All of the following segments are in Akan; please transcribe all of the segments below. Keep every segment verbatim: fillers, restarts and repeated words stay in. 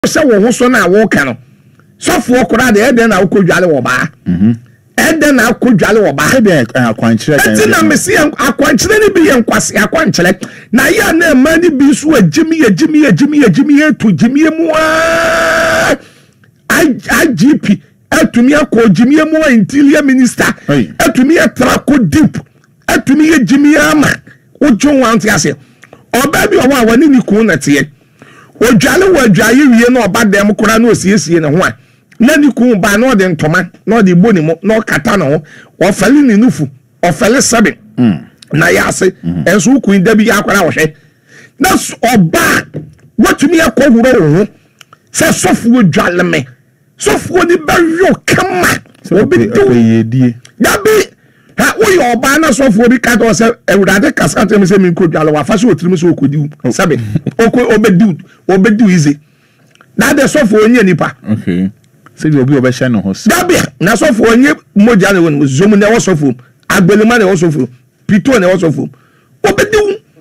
say wo ho so na wo ka no so for kora de e den na akodwale wo ba mhm e den na akodwale wo ba e den akwankyere kan e na mesi akwankyere ni bi ye nkwase akwankyere na ya na ma ni bi so agimi agimi agimi agimi etu gimi mu a I G P atumi akọ gimi mu a interior minister atumi atrako deep atumi agimi ama ojo want ase oba bi o wa wani ni kun na tie odwale wadwaye wie na oba dem kora na osiesie ne ho a na ni kun ba na ode ntoma na ode boni mo na okata na ho ofale ni nufu ofale seven mm. na yase mm -hmm. enso kun da bi akwara wo hwe na oba watumi akọwuro ho se sofu odwale me sofu ni ba yo kama obi do yedie da bi ha wo yo ba na sofu obi ka to se ewurade kasa tem se mi kodwale wa fa se otirim se okodi sabe oko obedi obedi ize na de sofu onye nipa okay se di obi obehye no ho da bi na sofu onye moja ne won zomu ne wo sofu agbelema ne wo sofu pito ne wo sofu obedi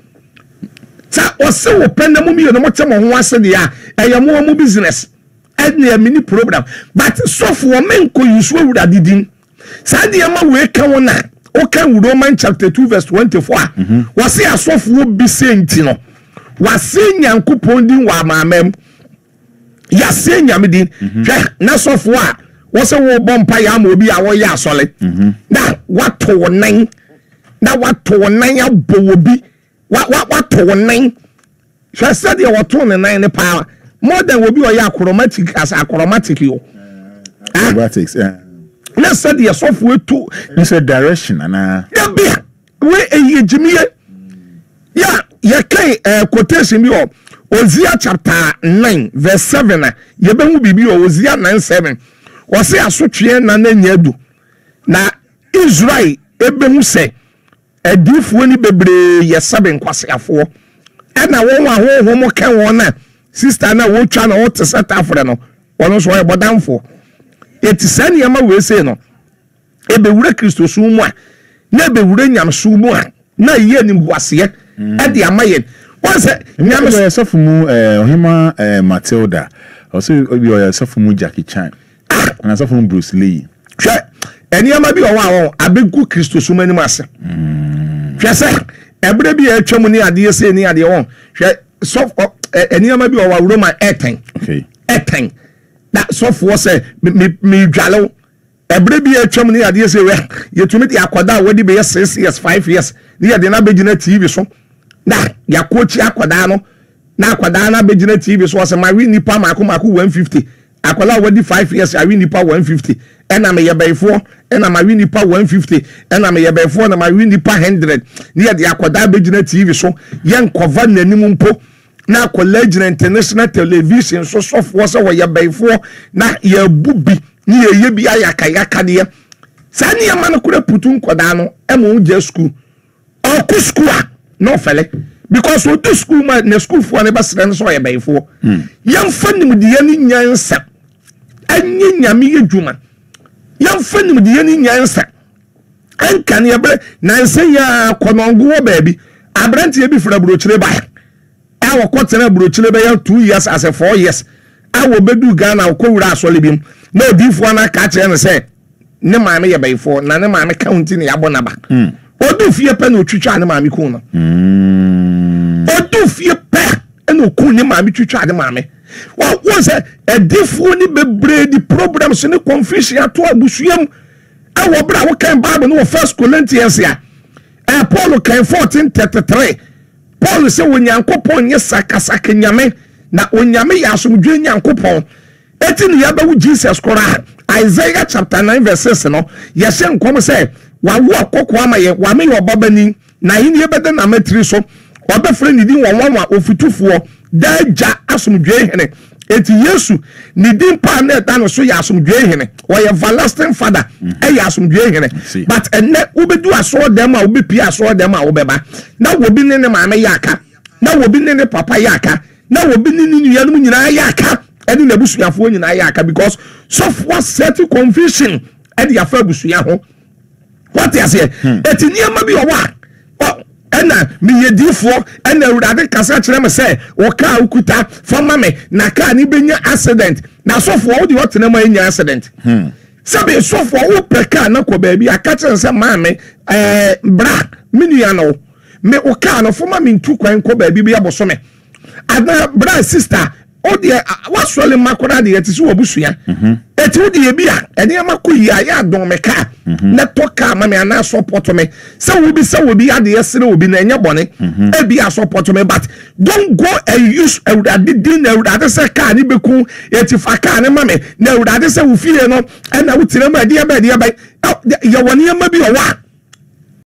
sa ose wo penda mu mi no mo temo ho ase de a eye mo mo business edne mini program but sofu o men ko yusu awura didin sa de ma we ka wona o kan Romans chapter two verse twenty-four wase asofu bi senti no wase nyankopon din wa mamam ya se nyamedin hwe na sofu a wose wo bompa ya ma obi a wo ya asole na wato wonan na wato wonan abo obi wa wa wato wonan hwe se de wato wonan ne pa more than obi o ya chromatic as chromatic yo acrobatics eh na se de sofu etu in say direction ana ya be we eyejimiye ya ya kai quotation bi o Hosea chapter nine verse seven ye be hu bibi o Hosea nine seven o se asotwe na na nyadu na Israel ebe hu se adifuo ni bebre ye seven kwaseafo e na won wa ho ho mo kan won na sister na wo twa na wo te set afre no wono so e bodamfo eti sane yama we se no ebe wure Kristo su mu a na ebe wure nyam su mu a na ye ni boase e de amaye wase nyam so sofu mu eh ohima eh Matilda also obi o sofu mu Jackie Chan na sofu mu Bruce Lee hwe eni ama bi o wa won abegu Kristo su mani mase hwe se ebre bi e twam ni ade se ni ade won hwe sofu eni ama bi o wa Roma eighteen okay eighteen that sofu se me dwalo ebre bi e twam ni ade se we yetumi de akoda wodi be six years five years ni ade na begina T V so na ya kochi akwada no na akwada na begina T V so se ma wi nipa mako mako one fifty akwala wadi five years ya wi nipa one fifty ena me yebefo ena ma wi nipa one fifty ena me yebefo na ma wi nipa one hundred ni ya de akwada begina T V so yen kova nanim mpo na college international television so so fo se wo yebefo na ya bubi ni ye ye bi ayaka yaka de sani ya man kura putu nkoda no e mo je school o ku school no fele because we do school ma na school fo na basira so ye bayfo yam fanim de ye ni nyansa anyi nyame yedwuma yam fanim de ye ni nyansa an kan ye bre na nse ya konongo wo baabi abrante ye bi fra brochire ba a wo kwotena brochire ba ya two years as a four years a wo bedu Ghana ko wura asole bim na odifo na ka kire ne se ne maame ye bayfo na ne maame county ne yabona ba odu fie pe na otwitwa ne maame ku no mm odu fie pe na oku ne maame twitwa ne maame wa won say edifo ni bebre di problems ni confusion ato abusuam a wo bra wo kan Bible no First Corinthians ya eh Paul kan fourteen thirty-three Paul say wonyankopon nye sakasaka nyame na onyame ya asomdwe nyankopon eti ni ya ba wo Jesus kora Isaiah chapter nine verse six no ya hye nkom say wa wo akoko ama ye wa me yo babani na hini ebede na matri so oba frɛ ni din won wa ofitufuo daja asomdwe hene eti Yesu ni din pa na da no so ya asomdwe hene o ye everlasting father e ya asomdwe hene but enne ubedu aso dem a ubepi aso dem a ubeba na wobi ne ne maame yaka na wobi ne ne papa yaka na wobi ne ne nuyanum nyina yaka ene na busuafo nyina yaka because so for certain confusion e de afa busuya ho what you say eti niam bi o wa ɛna meyedifo ɛna awurade kasa kyerɛ me sɛ wo car ukuta fama me na car ni benya accident na sofo wo de otena ma nya accident hmm sabe sofo wo peka na ko baabi aka kyerɛ sɛ ma me eh bra menua no me wo car no foma me ntu kwan ko baabi bi aboso me ada bra sister o de wasole makora de yeti so obusua eti wo de bi a ene amakoyi a ya don me car na toka ma me ana support me se wo bi se wo bi ade yesere wo bi na enye bone e bi a support me but don't go and use awurade din na awurade se car ni beku eti fa car ni ma me na awurade se wo fie no e na wo tire ma de ya ba de ya ba ya woni ma bi o wa